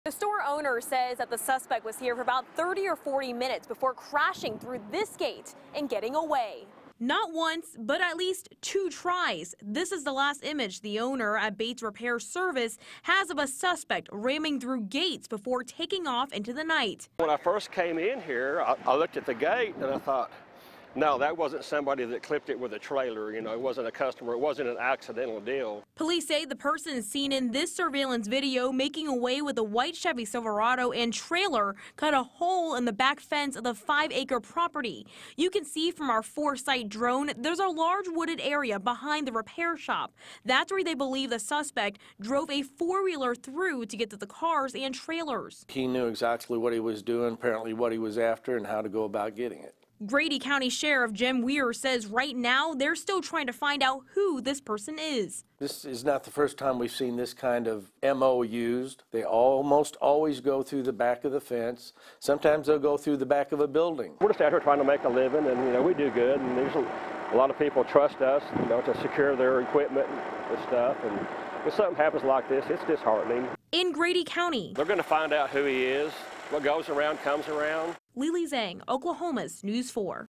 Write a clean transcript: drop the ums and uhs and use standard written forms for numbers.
The store owner says that the suspect was here for about 30 or 40 minutes before crashing through this gate and getting away. Not once, but at least 2 tries. This is the last image the owner at Bates Repair Service has of a suspect ramming through gates before taking off into the night. When I first came in here, I looked at the gate and I thought, no, that wasn't somebody that clipped it with a trailer. You know, it wasn't a customer. It wasn't an accidental deal. Police say the person seen in this surveillance video making away with a white Chevy Silverado and trailer cut a hole in the back fence of the 5-acre property. You can see from our foresight drone, there's a large wooded area behind the repair shop. That's where they believe the suspect drove a 4-wheeler through to get to the cars and trailers. He knew exactly what he was doing, apparently what he was after, and how to go about getting it. Grady County Sheriff Jim Weir says right now they're still trying to find out who this person is. This is not the first time we've seen this kind of MO used. They almost always go through the back of the fence. Sometimes they'll go through the back of a building. We're just out here trying to make a living, and you know, we do good. And there's a lot of people trust us, you know, to secure their equipment and stuff. And if something happens like this, it's disheartening. In Grady County, They're going to find out who he is. What goes around comes around. Lily Zhang, Oklahoma's News 4.